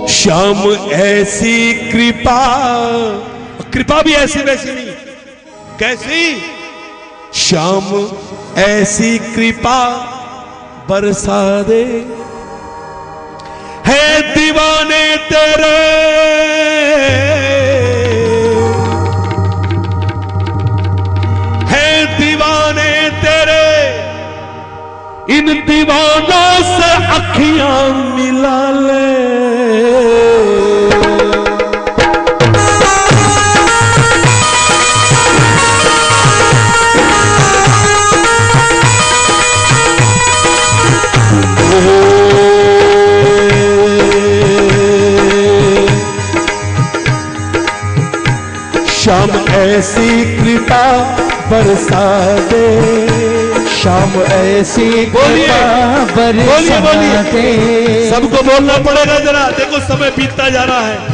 श्याम ऐसी कृपा, कृपा भी ऐसी वैसी नहीं, कैसी? श्याम ऐसी कृपा बरसा दे, है दीवाने तेरे, है दीवाने तेरे, इन दीवानों से अखियां मिला ले। श्याम ऐसी कृपा बरसा दे, श्याम ऐसी कृपा बरसा दे। सबको बोलना पड़ेगा जरा, देखो समय बीतता जा रहा है।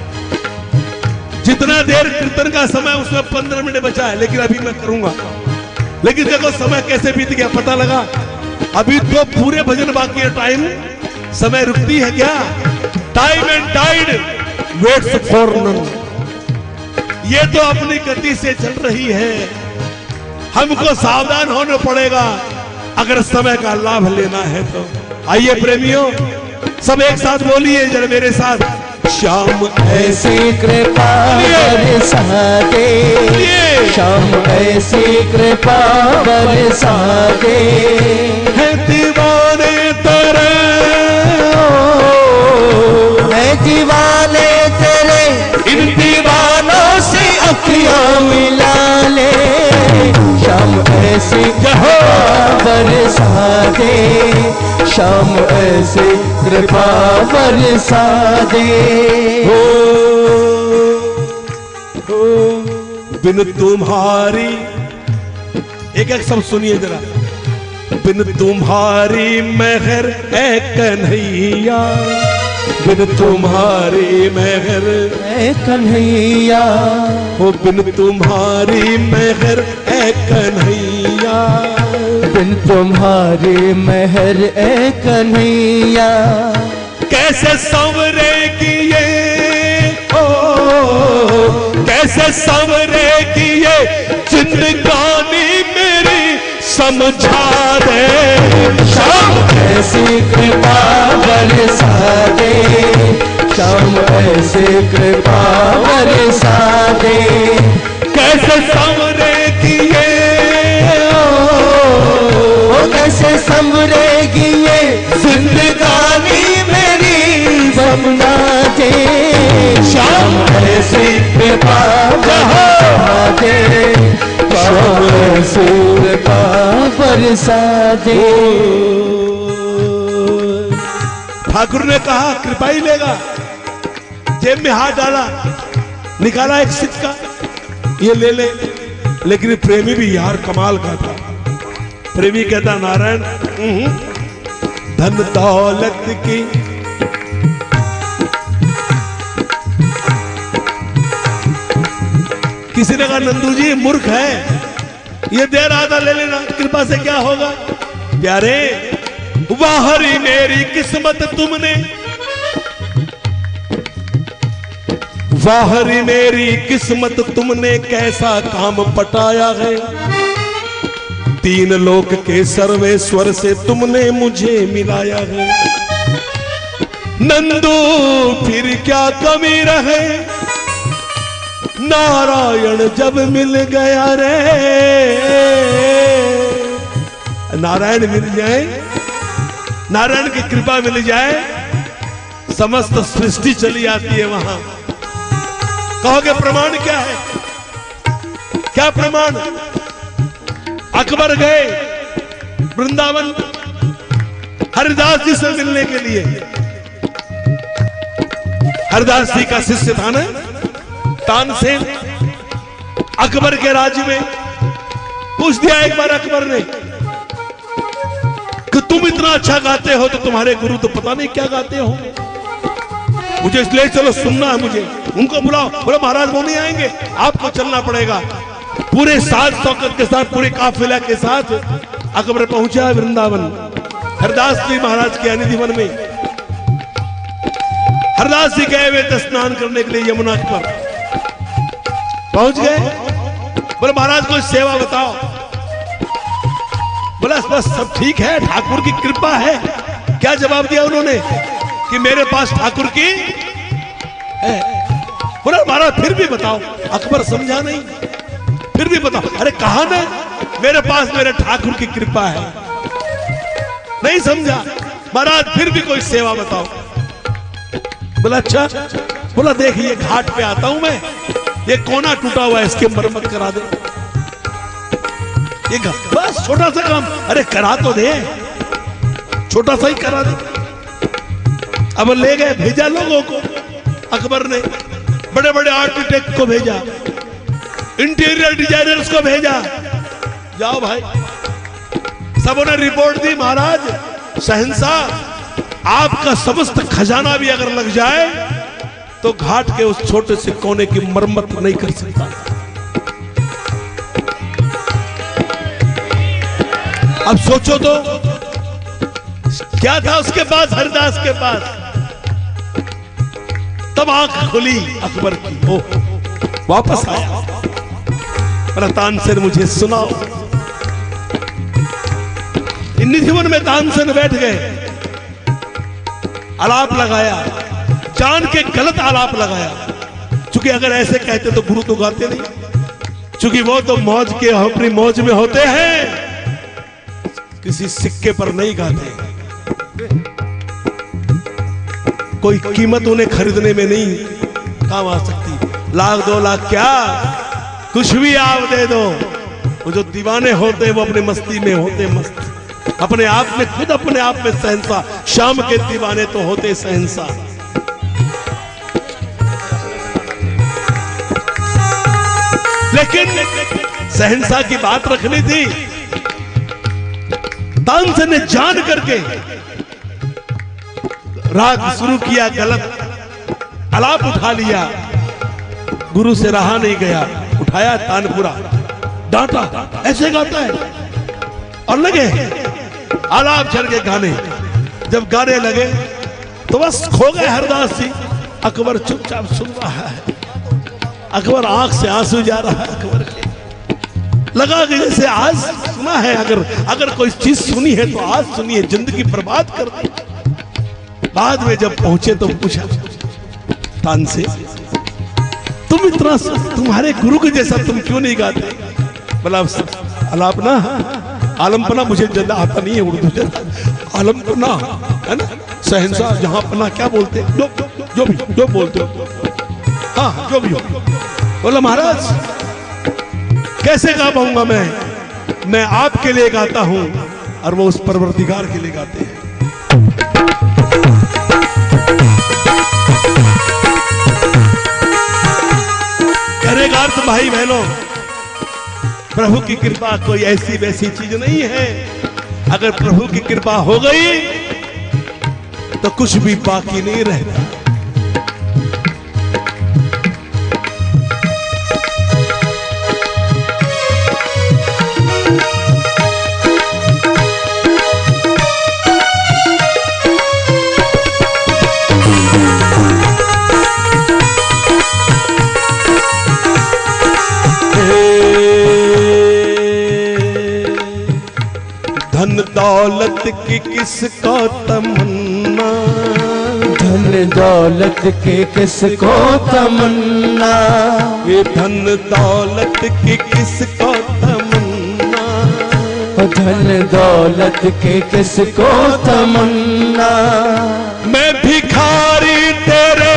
जितना देर कीर्तन का समय उसमें 15 मिनट बचा है, लेकिन अभी मैं करूंगा। लेकिन देखो समय कैसे बीत गया, पता लगा? अभी तो पूरे भजन बाकी है। टाइम, समय रुकती है क्या? Time and tide waits for none. ये तो अपनी गति से चल रही है, हमको सावधान होना पड़ेगा अगर समय का लाभ लेना है तो। आइए प्रेमियों, सब एक साथ बोलिए जरा मेरे साथ, श्याम ऐसी कृपा बरसा दे, श्याम ऐसी कृपा बरसा दे, है दीवाने तेरे, है दीवाने तेरे, इन दीवानों से अखियां मिला ले। श्याम ऐसी कृपा बरसा दे, श्याम ऐसी कृपा बरसा दे। बिन तुम्हारी, एक एक सब सुनिए जरा, बिन तुम्हारी मेहर ए कन्हैया, बिन तुम्हारी मेहर ए कन्हैया, ओ बिन तुम्हारी मेहर ए कन्हैया, बिन तुम्हारी मेहर ए कन्हैया, कैसे संवरेगी ये, ओ कैसे संवरेगी ये जिंदगानी मेरी, समझा दे। श्याम ऐसी कृपा बरसा दे, श्याम ऐसी कृपा बरसा दे, कैसे संवरेगी ये, ओ कैसे संवरेगी ये जिंदगानी मेरी, बना दे। श्याम ऐसी कृपा बरसा दे, श्याम ऐसी कृपा बरसा दे। ठाकुर ने कहा कृपा ही लेगा, जेब में हाथ डाला, निकाला एक सिक्का, ये ले ले। लेकिन प्रेमी भी यार कमाल का था। प्रेमी कहता नारायण, धन दौलत की किसी ने कहा नंदू जी मूर्ख है, ये दे रहा था, ले लेना, कृपा से क्या होगा? प्यारे, वाहरी मेरी किस्मत तुमने, वाहरी मेरी किस्मत तुमने, कैसा काम पटाया है। 3 लोक के सर्वेश्वर से तुमने मुझे मिलाया है। नंदू फिर क्या कमी रहे, नारायण जब मिल गया रे। नारायण मिल जाए, नारायण की कृपा मिल जाए, समस्त सृष्टि चली आती है वहां। कहोगे प्रमाण क्या है? क्या प्रमाण? अकबर गए वृंदावन हरिदास जी से मिलने के लिए। हरिदास जी का शिष्य था ना तानसेन, अकबर के राज्य में। पूछ दिया एक बार अकबर ने कि तुम इतना अच्छा गाते हो तो तुम्हारे गुरु तो पता नहीं क्या गाते हो, मुझे इसलिए चलो सुनना है मुझे। उनको बुलाओ। बोले महाराज वो नहीं आएंगे, आपको चलना पड़ेगा। पूरे साज शौकत के साथ, पूरे काफिला के साथ अकबर पहुंचा वृंदावन, हरदास जी महाराज के अनिधिवन में। हरदास जी गए हुए थे स्नान करने के लिए यमुना पर, पहुंच गए। बोले महाराज कोई सेवा बताओ। बोला बस सब ठीक है, ठाकुर की कृपा है। क्या जवाब दिया उन्होंने कि मेरे पास ठाकुर की है। बोला महाराज फिर भी बताओ। अकबर समझा नहीं, फिर भी बताओ। अरे कहा ना मेरे पास मेरे ठाकुर की कृपा है, नहीं समझा। महाराज फिर भी कोई सेवा बताओ। बोला अच्छा। बोला देखिए घाट पे आता हूं मैं, ये कोना टूटा हुआ है, इसके मरम्मत करा दे। ये बस छोटा सा काम, अरे करा तो दे, छोटा सा ही करा दे। अब ले गए, भेजा लोगों को। अकबर ने बड़े बड़े आर्किटेक्ट को भेजा, इंटीरियर डिजाइनर्स को भेजा, जाओ भाई। सबों ने रिपोर्ट दी, महाराज शहंशाह आपका समस्त खजाना भी अगर लग जाए तो घाट के उस छोटे से कोने की मरम्मत नहीं कर सकता। अब सोचो तो क्या था उसके पास, हरदास के पास। तब आंख खुली अकबर की, ओ वापस आया। बोला तानसेन मुझे सुनाओ। निधिवन में तानसेन बैठ गए, आलाप लगाया, जान के गलत आलाप लगाया। क्योंकि अगर ऐसे कहते तो गुरु तो गाते नहीं, क्योंकि वो तो मौज के अपनी मौज में होते हैं, किसी सिक्के पर नहीं गाते। कोई कीमत उन्हें खरीदने में नहीं काम आ सकती। लाख 2 लाख क्या, कुछ भी आप दे दो। वो जो दीवाने होते हैं वो अपने मस्ती में होते मस्त, अपने आप में खुद अपने आप में शहंशाह। शाम के दीवाने तो होते शहंशाह। लेकिन शहंशाह की बात रखनी थी। तानसेन ने जान करके राग शुरू किया, गलत आलाप उठा लिया। गुरु से रहा नहीं गया, उठाया तानपुरा, डांटा, ऐसे गाता है। और लगे आलाप चढ़ के गाने। जब गाने लगे तो बस खो गए हरदास जी। अकबर चुपचाप सुन रहा है। अकबर आंख से आंसू जा रहा है। अकबर के लगा कि जैसे आज सुना है, अगर कोई चीज सुनी है तो आज सुनी है, जिंदगी बर्बाद कर दी। बाद में जब पहुंचे तो पूछा तानसेन तुम इतना, तुम्हारे गुरु के जैसा तुम क्यों नहीं गाते? बोला आलापना, आलमपना मुझे ज्यादा आता नहीं है उर्दू, आलमपना है ना। शहंशाह जहां पना क्या बोलते, जो बोलते हो, हाँ जो भी हो। बोला महाराज कैसे गा पाऊंगा मैं आपके लिए गाता हूं और वो उस परवरदिगार के लिए गाते हैं। करेगा अर्थ भाई बहनों, प्रभु की कृपा कोई ऐसी वैसी चीज नहीं है। अगर प्रभु की कृपा हो गई तो कुछ भी बाकी नहीं रहता। धन दौलत की किसको तमन्ना, धन दौलत की किसको तमन्ना, ये धन दौलत की किसको तमन्ना, धन दौलत की किसको तमन्ना। मैं भिखारी तेरे,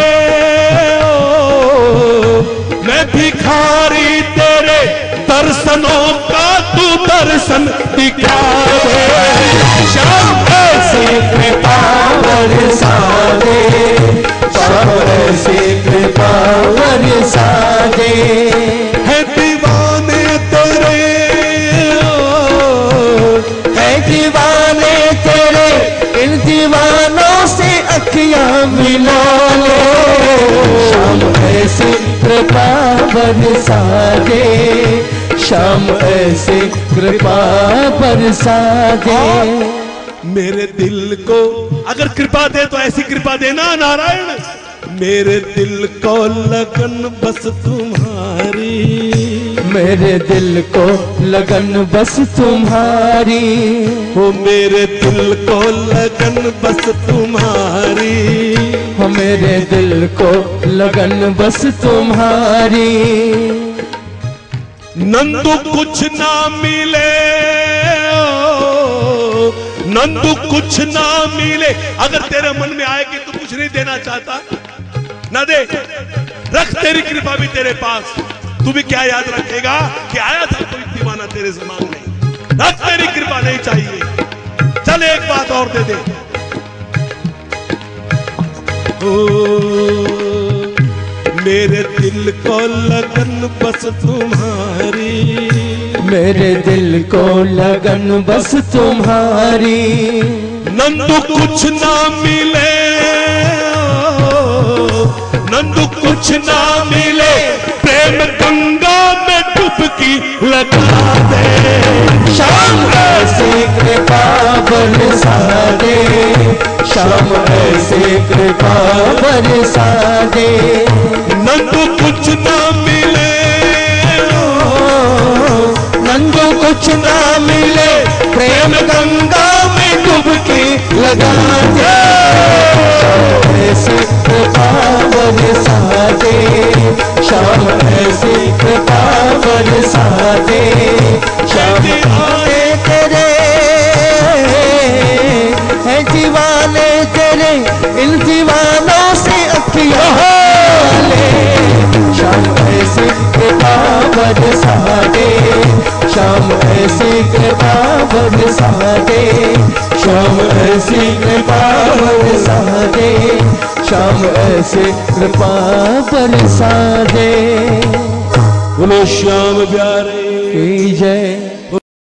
मैं भिखारी तेरे दर्शनों का तू दर्शन दिखा दे। श्याम ऐसे कृपा बरसा दे, श्याम ऐसे कृपा बरसा दे। है दीवाने तेरे, है दीवाने तेरे, इन दीवानों से अखियां मिला ले। श्याम ऐसे कृपा बरसा दे, श्याम ऐसे कृपा बरसा दे। मेरे दिल को अगर कृपा दे तो ऐसी कृपा देना नारायण मेरे दिल को लगन बस तुम्हारी, मेरे दिल को लगन बस तुम्हारी, हो मेरे दिल को लगन बस तुम्हारी, हो मेरे दिल को लगन बस तुम्हारी। नंदू कुछ ना मिले, नंदू कुछ ना मिले, अगर तेरे मन में आए कि तू कुछ नहीं देना चाहता ना दे, रख तेरी कृपा भी तेरे पास। तू भी क्या याद रखेगा कि आया था कोई दीवाना तेरे से मांगने, रख तेरी कृपा नहीं चाहिए। चल एक बात और दे दे, ओ मेरे दिल को लगन बस तुम्हारी, मेरे दिल को लगन बस तुम्हारी। नंदू कुछ ना मिले, नंदू कुछ ना मिले, प्रेम गंगा में डुबकी लगा दे। शाम ऐसी कृपा बरसा दे, शाम ऐसी कृपा बरसा दे। नंदू कुछ ना मिले, नंदू कुछ ना मिले, प्रेम गंगा में डुबकी लगा दे। ऐसी कृपा बरसा दे, शाम ऐसी कृपा बरसा दे। शाम आए तेरे है दीवाने तेरे, इन दीवानों से अखियां ले। शाम ऐसी कृपा बरसा दे, शाम ऐसी कृपा बरसा दे, शाम ऐसी कृपा बरसा दे, शाम ऐसी कृपा बरसा दे। बोलो श्याम प्यारे की जय।